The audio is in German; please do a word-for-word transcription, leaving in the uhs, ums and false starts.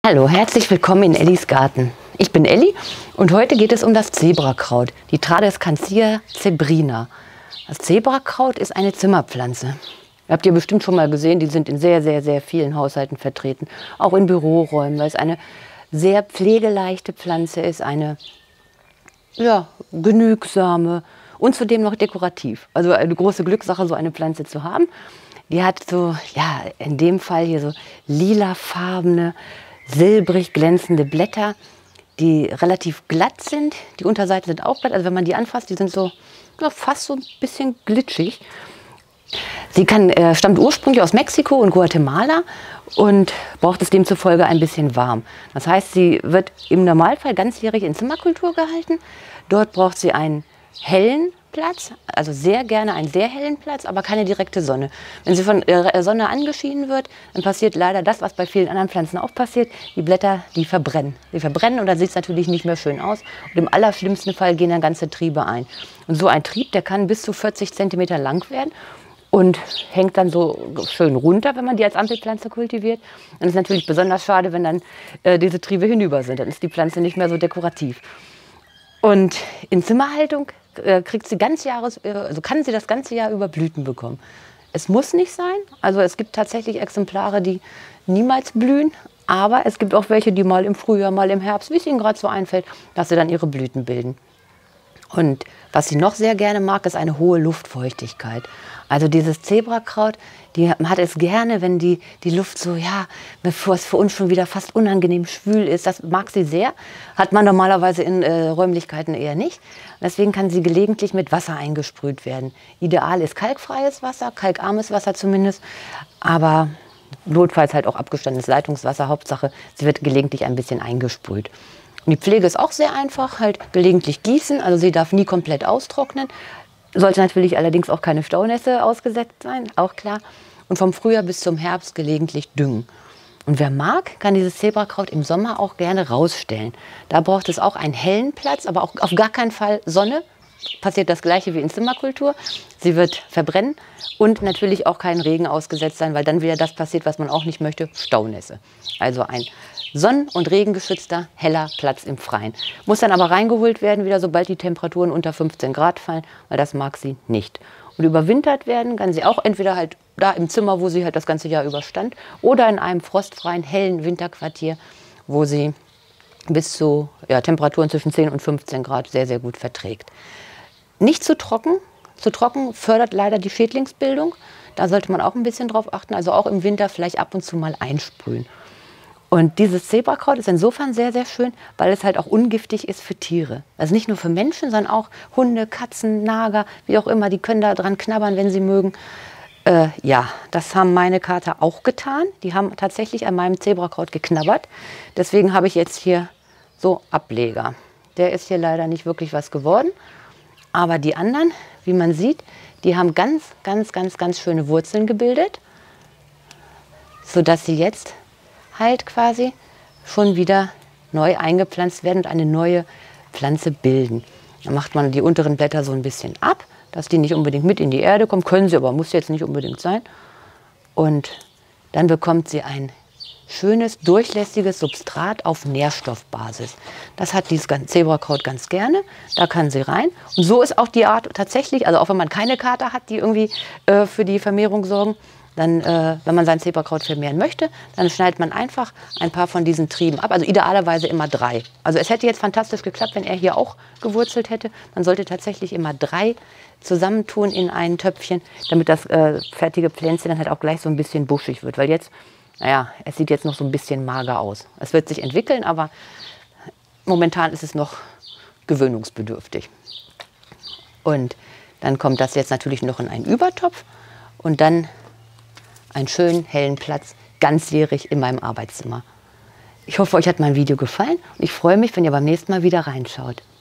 Hallo, herzlich willkommen in Ellis Garten. Ich bin Elli und heute geht es um das Zebrakraut, die Tradescantia zebrina. Das Zebrakraut ist eine Zimmerpflanze. Habt ihr bestimmt schon mal gesehen, die sind in sehr, sehr, sehr vielen Haushalten vertreten. Auch in Büroräumen, weil es eine sehr pflegeleichte Pflanze ist, eine ja, genügsame und zudem noch dekorativ. Also eine große Glückssache, so eine Pflanze zu haben. Die hat so, ja, in dem Fall hier so lilafarbene, silbrig glänzende Blätter, die relativ glatt sind. Die Unterseiten sind auch glatt, also wenn man die anfasst, die sind so ja, fast so ein bisschen glitschig. Sie kann, äh, stammt ursprünglich aus Mexiko und Guatemala und braucht es demzufolge ein bisschen warm. Das heißt, sie wird im Normalfall ganzjährig in Zimmerkultur gehalten. Dort braucht sie einen hellen Platz, also sehr gerne einen sehr hellen Platz, aber keine direkte Sonne. Wenn sie von der Sonne angeschienen wird, dann passiert leider das, was bei vielen anderen Pflanzen auch passiert. Die Blätter, die verbrennen. Sie verbrennen und dann sieht es natürlich nicht mehr schön aus. Und im allerschlimmsten Fall gehen dann ganze Triebe ein. Und so ein Trieb, der kann bis zu vierzig Zentimeter lang werden und hängt dann so schön runter, wenn man die als Ampelpflanze kultiviert. Dann ist es natürlich besonders schade, wenn dann äh, diese Triebe hinüber sind. Dann ist die Pflanze nicht mehr so dekorativ. Und in Zimmerhaltung äh, kriegt sie ganz Jahres, äh, also kann sie das ganze Jahr über Blüten bekommen. Es muss nicht sein, also es gibt tatsächlich Exemplare, die niemals blühen, aber es gibt auch welche, die mal im Frühjahr, mal im Herbst, wie es ihnen gerade so einfällt, dass sie dann ihre Blüten bilden. Und was sie noch sehr gerne mag, ist eine hohe Luftfeuchtigkeit. Also dieses Zebrakraut, die hat es gerne, wenn die, die Luft so, ja, bevor es für uns schon wieder fast unangenehm schwül ist. Das mag sie sehr. Hat man normalerweise in äh, Räumlichkeiten eher nicht. Deswegen kann sie gelegentlich mit Wasser eingesprüht werden. Ideal ist kalkfreies Wasser, kalkarmes Wasser zumindest. Aber notfalls halt auch abgestandenes Leitungswasser. Hauptsache, sie wird gelegentlich ein bisschen eingesprüht. Die Pflege ist auch sehr einfach, halt gelegentlich gießen, also sie darf nie komplett austrocknen. Sollte natürlich allerdings auch keine Staunässe ausgesetzt sein, auch klar. Und vom Frühjahr bis zum Herbst gelegentlich düngen. Und wer mag, kann dieses Zebrakraut im Sommer auch gerne rausstellen. Da braucht es auch einen hellen Platz, aber auch auf gar keinen Fall Sonne. Passiert das Gleiche wie in Zimmerkultur. Sie wird verbrennen und natürlich auch keinen Regen ausgesetzt sein, weil dann wieder das passiert, was man auch nicht möchte, Staunässe. Also ein sonnen- und regengeschützter, heller Platz im Freien. Muss dann aber reingeholt werden, wieder sobald die Temperaturen unter fünfzehn Grad fallen, weil das mag sie nicht. Und überwintert werden kann sie auch entweder halt da im Zimmer, wo sie halt das ganze Jahr überstand, oder in einem frostfreien, hellen Winterquartier, wo sie bis zu ja, Temperaturen zwischen zehn und fünfzehn Grad sehr, sehr gut verträgt. Nicht zu trocken. Zu trocken fördert leider die Schädlingsbildung. Da sollte man auch ein bisschen drauf achten. Also auch im Winter vielleicht ab und zu mal einsprühen. Und dieses Zebrakraut ist insofern sehr, sehr schön, weil es halt auch ungiftig ist für Tiere. Also nicht nur für Menschen, sondern auch Hunde, Katzen, Nager, wie auch immer. Die können da dran knabbern, wenn sie mögen. Äh, ja, das haben meine Kater auch getan. Die haben tatsächlich an meinem Zebrakraut geknabbert. Deswegen habe ich jetzt hier so Ableger. Der ist hier leider nicht wirklich was geworden. Aber die anderen, wie man sieht, die haben ganz, ganz, ganz, ganz schöne Wurzeln gebildet, sodass sie jetzt halt quasi schon wieder neu eingepflanzt werden und eine neue Pflanze bilden. Dann macht man die unteren Blätter so ein bisschen ab, dass die nicht unbedingt mit in die Erde kommen. Können sie, aber muss jetzt nicht unbedingt sein. Und dann bekommt sie ein schönes, durchlässiges Substrat auf Nährstoffbasis. Das hat dieses Zebrakraut ganz gerne, da kann sie rein. Und so ist auch die Art tatsächlich, also auch wenn man keine Kater hat, die irgendwie äh, für die Vermehrung sorgen, dann, äh, wenn man sein Zebrakraut vermehren möchte, dann schneidet man einfach ein paar von diesen Trieben ab. Also idealerweise immer drei. Also es hätte jetzt fantastisch geklappt, wenn er hier auch gewurzelt hätte. Man sollte tatsächlich immer drei zusammentun in ein Töpfchen, damit das äh, fertige Pflänzchen dann halt auch gleich so ein bisschen buschig wird. Weil jetzt, naja, es sieht jetzt noch so ein bisschen mager aus. Es wird sich entwickeln, aber momentan ist es noch gewöhnungsbedürftig. Und dann kommt das jetzt natürlich noch in einen Übertopf und dann einen schönen, hellen Platz, ganzjährig in meinem Arbeitszimmer. Ich hoffe, euch hat mein Video gefallen und ich freue mich, wenn ihr beim nächsten Mal wieder reinschaut.